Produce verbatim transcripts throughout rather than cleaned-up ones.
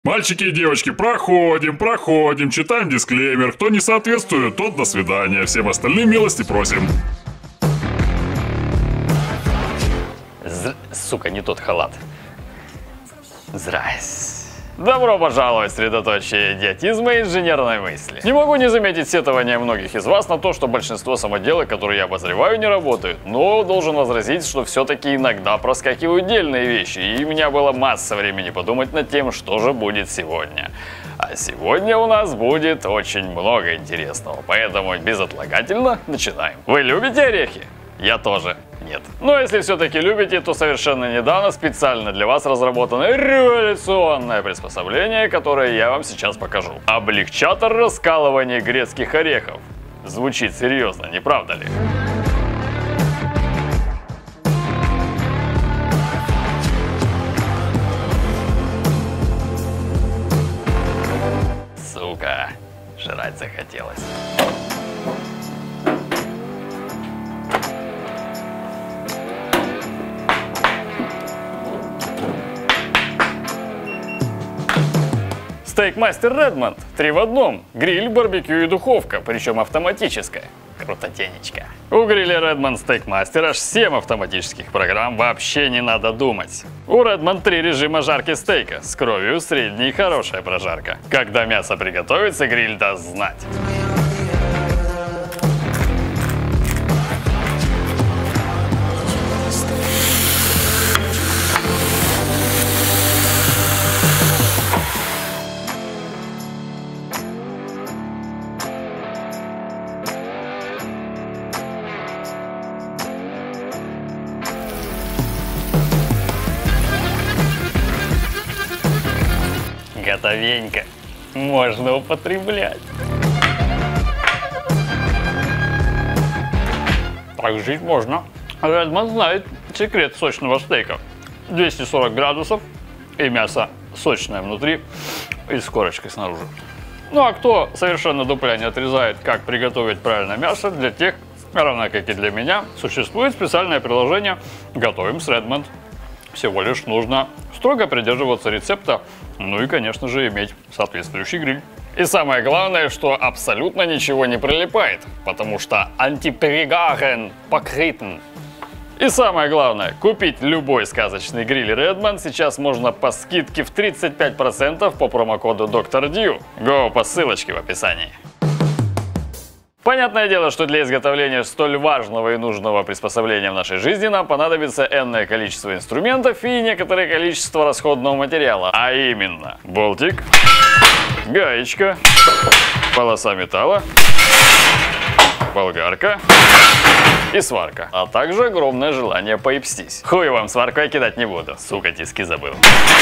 Мальчики и девочки, проходим, проходим, читаем дисклеймер. Кто не соответствует, тот до свидания. Всем остальным милости просим. З... Сука, не тот халат. Здрасте. Добро пожаловать в средоточие идиотизма и инженерной мысли. Не могу не заметить сетования многих из вас на то, что большинство самоделок, которые я обозреваю, не работают. Но должен возразить, что все-таки иногда проскакивают дельные вещи, и у меня была масса времени подумать над тем, что же будет сегодня. А сегодня у нас будет очень много интересного, поэтому безотлагательно начинаем. Вы любите орехи? Я тоже нет. Но если все-таки любите, то совершенно недавно специально для вас разработано революционное приспособление, которое я вам сейчас покажу. Облегчатор раскалывания грецких орехов. Звучит серьезно, не правда ли? Сука, жрать захотелось. Стейкмастер Redmond. Три в одном. Гриль, барбекю и духовка, причем автоматическая. Крутотенечка. У гриля Redmond Steakmaster аж семь автоматических программ, вообще не надо думать. У Redmond три режима жарки стейка. С кровью, средняя и хорошая прожарка. Когда мясо приготовится, гриль даст знать. Готовенько. Можно употреблять. Так жить можно. Redmond знает секрет сочного стейка. двести сорок градусов и мясо сочное внутри и с корочкой снаружи. Ну а кто совершенно дупля не отрезает, как приготовить правильно мясо, для тех, равно как и для меня, существует специальное приложение «Готовим с Redmond». Всего лишь нужно строго придерживаться рецепта, ну и, конечно же, иметь соответствующий гриль. И самое главное, что абсолютно ничего не прилипает, потому что антипригарен покрытен. И самое главное, купить любой сказочный гриль Redmond сейчас можно по скидке в тридцать пять процентов по промокоду доктор Дью. Го по ссылочке в описании. Понятное дело, что для изготовления столь важного и нужного приспособления в нашей жизни нам понадобится энное количество инструментов и некоторое количество расходного материала. А именно, болтик, гаечка, полоса металла, болгарка и сварка. А также огромное желание поебстись. Хуй вам, сварку я кидать не буду. Сука, тиски забыл.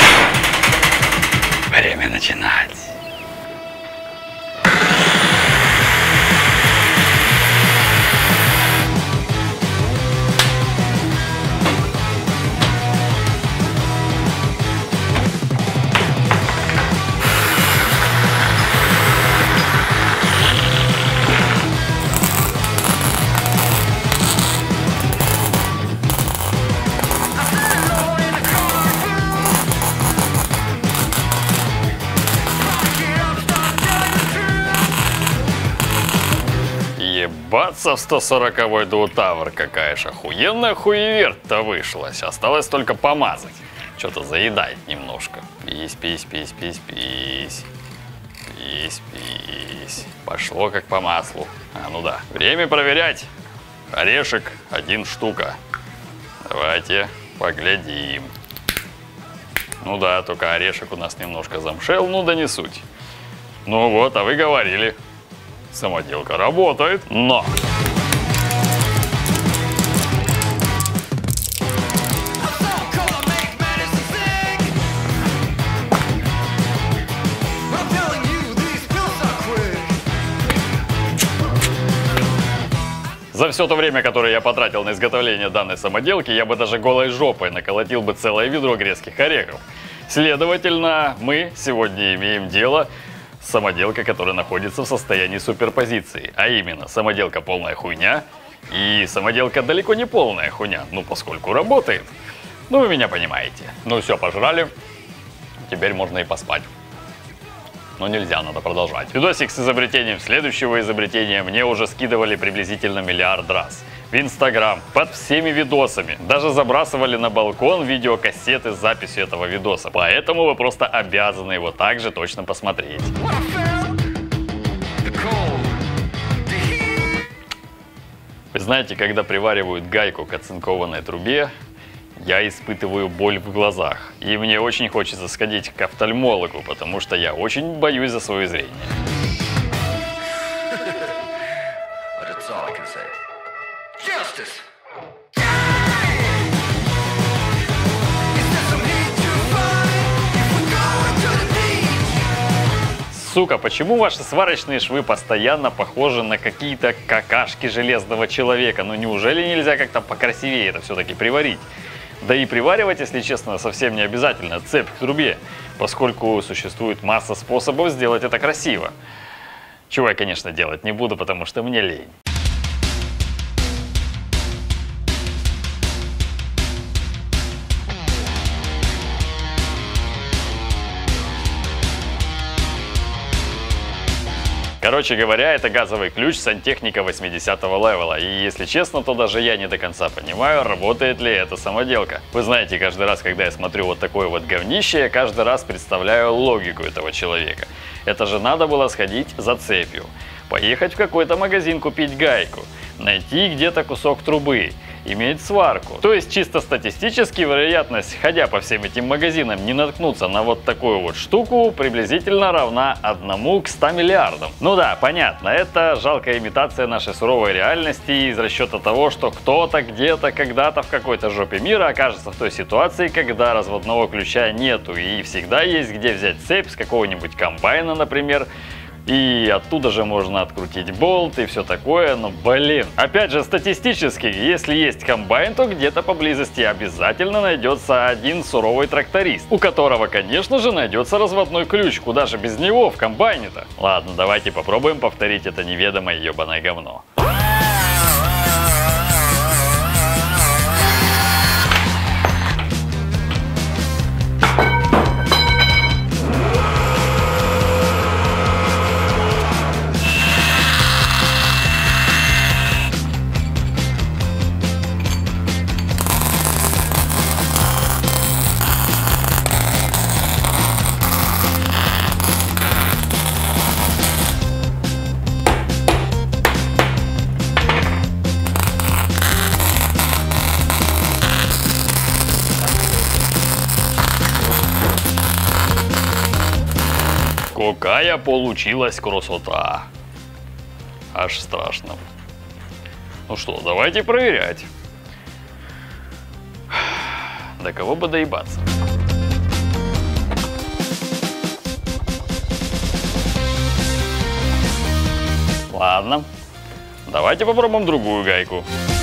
Время начинать. Ебаться в сто сороковой двутавр, какая ж охуенная хуеверт-то вышла. Осталось только помазать. Что-то заедает немножко. Пись, пись, пись, пись, пись. Пись, пись. Пошло как по маслу. А, ну да. Время проверять. Орешек один штука. Давайте поглядим. Ну да, только орешек у нас немножко замшел, ну да не суть. Ну вот, а вы говорили. Самоделка работает, но... За все то время, которое я потратил на изготовление данной самоделки, я бы даже голой жопой наколотил бы целое ведро грецких орехов. Следовательно, мы сегодня имеем дело самоделка, которая находится в состоянии суперпозиции. А именно, самоделка полная хуйня и самоделка далеко не полная хуйня, ну поскольку работает. Ну вы меня понимаете. Ну все, пожрали, теперь можно и поспать. Но нельзя, надо продолжать. Видосик с изобретением следующего изобретения мне уже скидывали приблизительно миллиард раз. В Инстаграм, под всеми видосами. Даже забрасывали на балкон видеокассеты с записью этого видоса. Поэтому вы просто обязаны его также точно посмотреть. Вы знаете, когда приваривают гайку к оцинкованной трубе, я испытываю боль в глазах. И мне очень хочется сходить к офтальмологу, потому что я очень боюсь за свое зрение. Сука, почему ваши сварочные швы постоянно похожи на какие-то какашки железного человека? Ну неужели нельзя как-то покрасивее это все-таки приварить? Да и приваривать, если честно, совсем не обязательно цепь к трубе, поскольку существует масса способов сделать это красиво. Чего я, конечно, делать не буду, потому что мне лень. Короче говоря, это газовый ключ сантехника восьмидесятого левела. И если честно, то даже я не до конца понимаю, работает ли эта самоделка. Вы знаете, каждый раз, когда я смотрю вот такое вот говнище, я каждый раз представляю логику этого человека. Это же надо было сходить за цепью, поехать в какой-то магазин купить гайку, найти где-то кусок трубы, иметь сварку. То есть чисто статистически вероятность, ходя по всем этим магазинам, не наткнуться на вот такую вот штуку приблизительно равна одному к ста миллиардам. Ну да, понятно, это жалкая имитация нашей суровой реальности из расчета того, что кто-то где-то когда-то в какой-то жопе мира окажется в той ситуации, когда разводного ключа нету и всегда есть где взять цепь с какого-нибудь комбайна, например. И оттуда же можно открутить болт и все такое, но блин. Опять же, статистически, если есть комбайн, то где-то поблизости обязательно найдется один суровый тракторист, у которого, конечно же, найдется разводной ключ. Куда же без него в комбайне-то? Ладно, давайте попробуем повторить это неведомое ебаное говно. Какая получилась красота. Аж страшно. Ну что, давайте проверять. До кого бы доебаться? Ладно. Давайте попробуем другую гайку.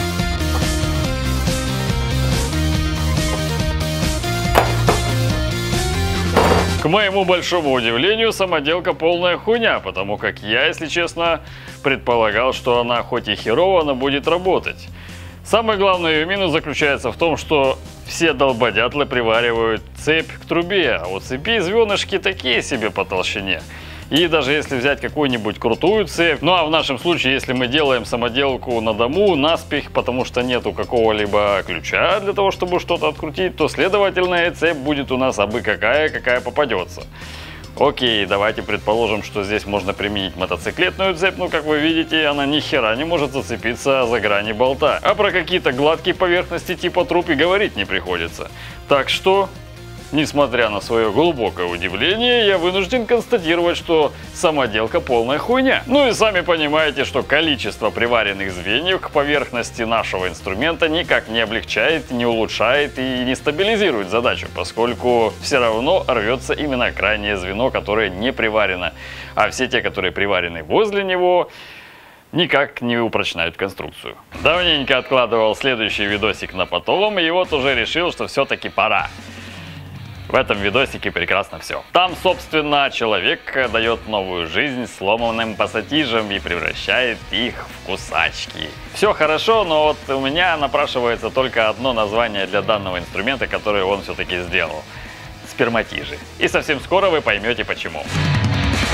К моему большому удивлению, самоделка полная хуйня, потому как я, если честно, предполагал, что она хоть и херово, но будет работать. Самый главный ее минус заключается в том, что все долбодятлы приваривают цепь к трубе, а у цепи звенышки такие себе по толщине. И даже если взять какую-нибудь крутую цепь, ну а в нашем случае, если мы делаем самоделку на дому, наспех, потому что нету какого-либо ключа для того, чтобы что-то открутить, то следовательно и цепь будет у нас абы какая, какая попадется. Окей, давайте предположим, что здесь можно применить мотоциклетную цепь, но как вы видите, она ни хера не может зацепиться за грани болта. А про какие-то гладкие поверхности типа труб и говорить не приходится. Так что... Несмотря на свое глубокое удивление, я вынужден констатировать, что самоделка полная хуйня. Ну и сами понимаете, что количество приваренных звеньев к поверхности нашего инструмента никак не облегчает, не улучшает и не стабилизирует задачу, поскольку все равно рвется именно крайнее звено, которое не приварено. А все те, которые приварены возле него, никак не упрочняют конструкцию. Давненько откладывал следующий видосик на потом, и вот уже решил, что все-таки пора. В этом видосике прекрасно все. Там, собственно, человек дает новую жизнь сломанным пассатижам и превращает их в кусачки. Все хорошо, но вот у меня напрашивается только одно название для данного инструмента, которое он все-таки сделал. Сперматижи. И совсем скоро вы поймете почему.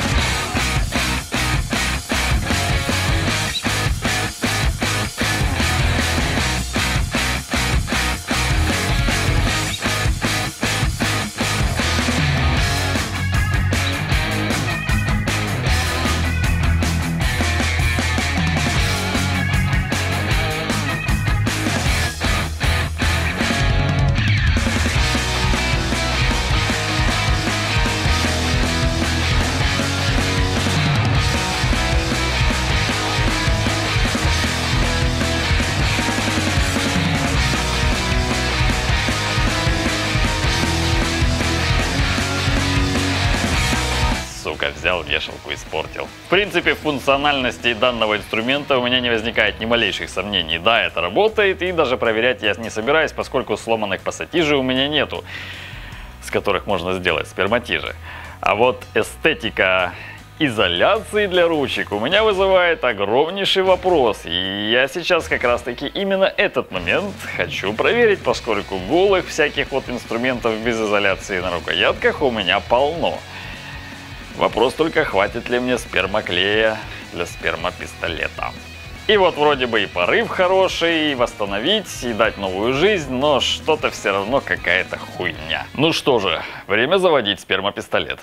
сука, взял вешалку и испортил. В принципе, в функциональности данного инструмента у меня не возникает ни малейших сомнений. Да, это работает, и даже проверять я не собираюсь, поскольку сломанных пассатижей у меня нету, с которых можно сделать сперматижи. А вот эстетика изоляции для ручек у меня вызывает огромнейший вопрос. И я сейчас как раз таки именно этот момент хочу проверить, поскольку голых всяких вот инструментов без изоляции на рукоятках у меня полно. Вопрос только, хватит ли мне спермоклея для спермопистолета. И вот вроде бы и порыв хороший, и восстановить, и дать новую жизнь, но что-то все равно какая-то хуйня. Ну что же, время заводить спермопистолет.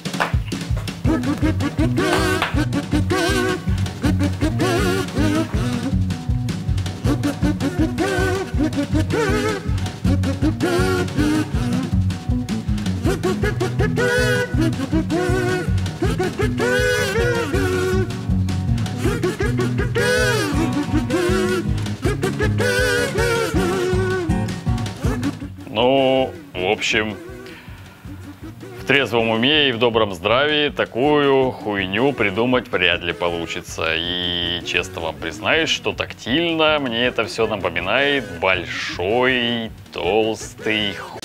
Ну, в общем, в трезвом уме и в добром здравии такую хуйню придумать вряд ли получится. И честно вам признаюсь, что тактильно мне это все напоминает большой, толстый хуй.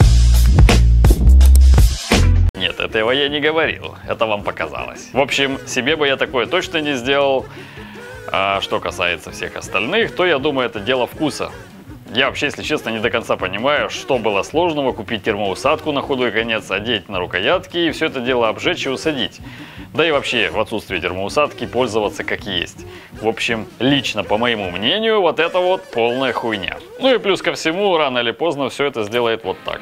Нет, этого я не говорил, это вам показалось. В общем, себе бы я такое точно не сделал. А что касается всех остальных, то я думаю, это дело вкуса. Я вообще, если честно, не до конца понимаю, что было сложного купить термоусадку на худой конец, одеть на рукоятки и все это дело обжечь и усадить. Да и вообще, в отсутствие термоусадки пользоваться как есть. В общем, лично, по моему мнению, вот это вот полная хуйня. Ну и плюс ко всему, рано или поздно все это сделает вот так.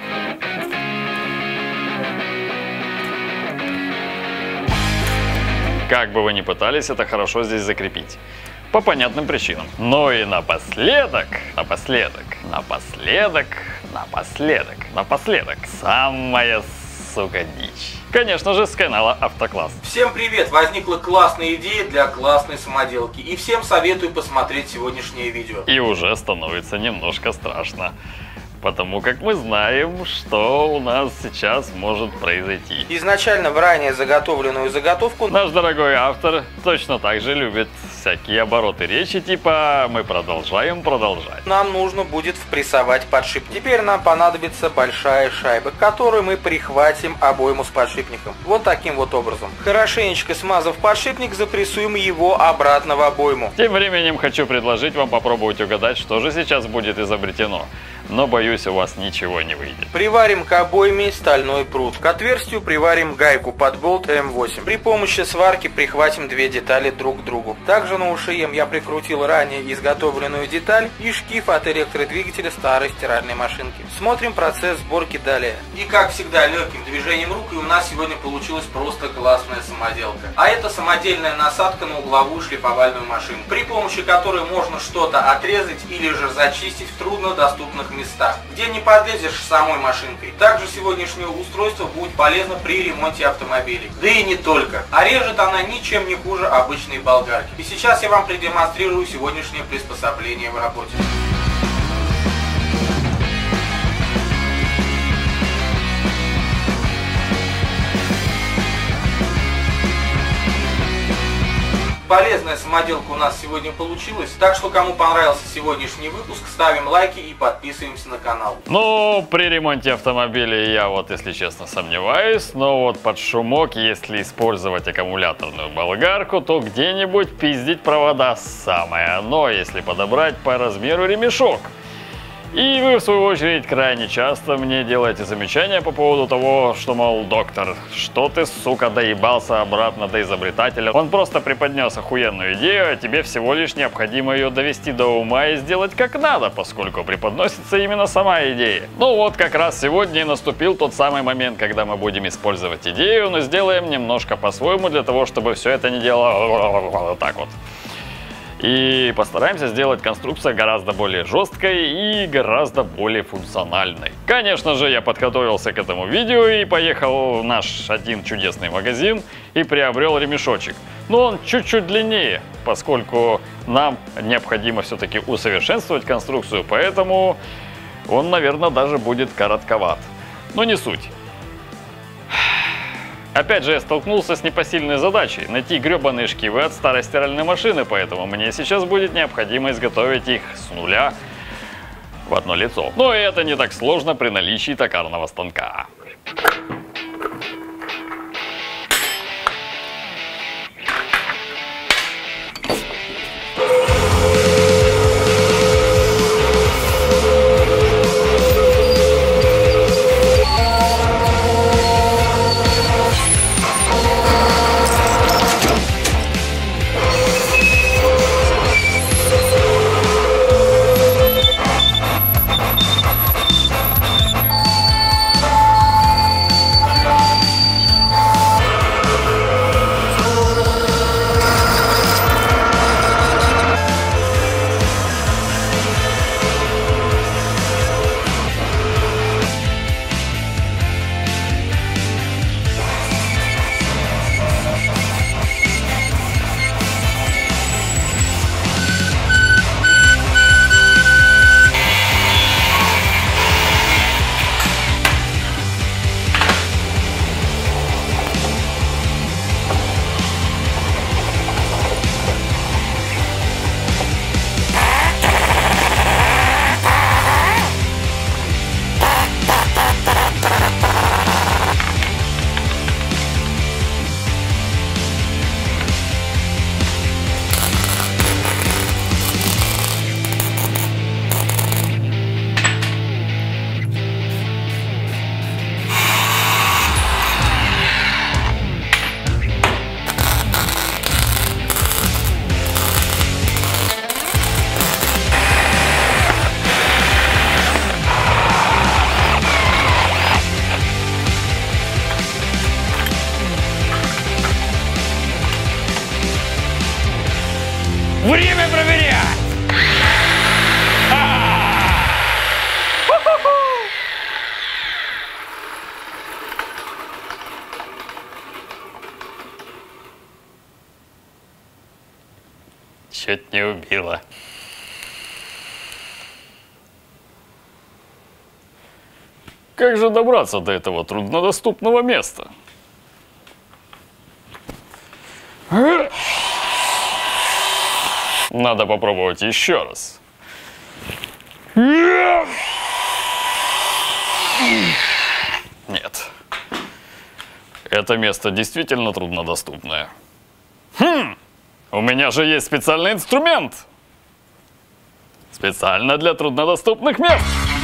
Как бы вы ни пытались это хорошо здесь закрепить. По понятным причинам. Но и напоследок, напоследок, напоследок, напоследок, напоследок, самая, сука, дичь. Конечно же, с канала Автокласс. Всем привет! Возникла классная идея для классной самоделки. И всем советую посмотреть сегодняшнее видео. И уже становится немножко страшно. Потому как мы знаем, что у нас сейчас может произойти. Изначально в ранее заготовленную заготовку наш дорогой автор точно так же любит всякие обороты речи, типа мы продолжаем продолжать. Нам нужно будет впрессовать подшипник. Теперь нам понадобится большая шайба, к которой мы прихватим обойму с подшипником. Вот таким вот образом. Хорошенечко смазав подшипник, запрессуем его обратно в обойму. Тем временем хочу предложить вам попробовать угадать, что же сейчас будет изобретено. Но, боюсь, у вас ничего не выйдет. Приварим к обойме стальной прут. К отверстию приварим гайку под болт эм восемь. При помощи сварки прихватим две детали друг к другу. Также на ушием я прикрутил ранее изготовленную деталь и шкив от электродвигателя старой стиральной машинки. Смотрим процесс сборки далее. И как всегда, легким движением рук, и у нас сегодня получилась просто классная самоделка. А это самодельная насадка на угловую шлифовальную машину, при помощи которой можно что-то отрезать или же зачистить в труднодоступных местах, где не подлезешь самой машинкой. Также сегодняшнее устройство будет полезно при ремонте автомобилей. Да и не только. А режет она ничем не хуже обычной болгарки. И сейчас я вам продемонстрирую сегодняшнее приспособление в работе. Полезная самоделка у нас сегодня получилась, так что кому понравился сегодняшний выпуск, ставим лайки и подписываемся на канал. Ну, при ремонте автомобиля я вот, если честно, сомневаюсь, но вот под шумок, если использовать аккумуляторную болгарку, то где-нибудь пиздить провода самое оно, если подобрать по размеру ремешок. И вы, в свою очередь, крайне часто мне делаете замечания по поводу того, что, мол, доктор, что ты, сука, доебался обратно до изобретателя. Он просто преподнес охуенную идею, а тебе всего лишь необходимо ее довести до ума и сделать как надо, поскольку преподносится именно сама идея. Ну вот, как раз сегодня и наступил тот самый момент, когда мы будем использовать идею, но сделаем немножко по-своему для того, чтобы все это не делало вот так вот. И постараемся сделать конструкцию гораздо более жесткой и гораздо более функциональной. Конечно же, я подготовился к этому видео и поехал в наш один чудесный магазин и приобрел ремешочек. Но он чуть-чуть длиннее, поскольку нам необходимо все-таки усовершенствовать конструкцию, поэтому он, наверное, даже будет коротковат. Но не суть. Опять же, я столкнулся с непосильной задачей – найти гребаные шкивы от старой стиральной машины, поэтому мне сейчас будет необходимо изготовить их с нуля в одно лицо. Но и это не так сложно при наличии токарного станка. Время проверять! Чуть не убила. Как же добраться до этого труднодоступного места? Надо попробовать еще раз. Нет. Это место действительно труднодоступное. Хм, у меня же есть специальный инструмент. Специально для труднодоступных мест.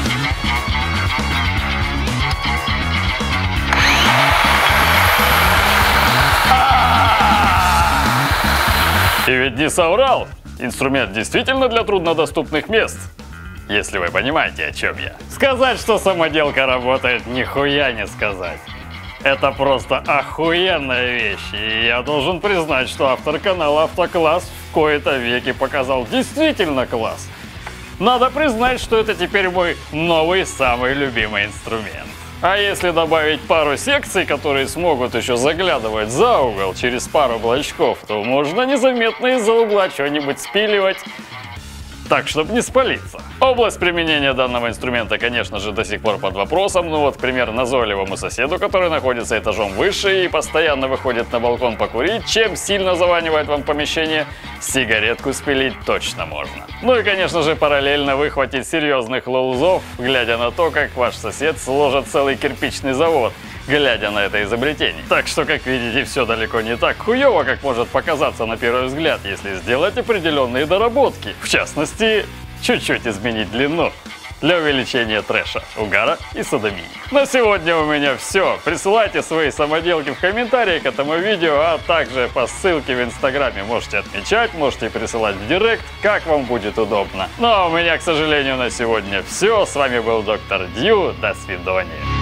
И ведь не соврал. Инструмент действительно для труднодоступных мест. Если вы понимаете, о чем я. Сказать, что самоделка работает, нихуя не сказать. Это просто охуенная вещь. И я должен признать, что автор канала Автокласс в кои-то веки показал действительно класс. Надо признать, что это теперь мой новый самый любимый инструмент. А если добавить пару секций, которые смогут еще заглядывать за угол через пару блочков, то можно незаметно из-за угла что-нибудь спиливать, так, чтобы не спалиться. Область применения данного инструмента, конечно же, до сих пор под вопросом. Ну вот, пример назойливому соседу, который находится этажом выше и постоянно выходит на балкон покурить, чем сильно заванивает вам помещение, сигаретку спилить точно можно. Ну и, конечно же, параллельно выхватить серьезных лоузов, глядя на то, как ваш сосед сложит целый кирпичный завод, глядя на это изобретение. Так что, как видите, все далеко не так хуево, как может показаться на первый взгляд, если сделать определенные доработки. В частности, чуть-чуть изменить длину для увеличения трэша, угара и содомии. На сегодня у меня все. Присылайте свои самоделки в комментарии к этому видео, а также по ссылке в инстаграме можете отмечать, можете присылать в директ, как вам будет удобно. Ну а у меня, к сожалению, на сегодня все. С вами был доктор Дью. До свидания.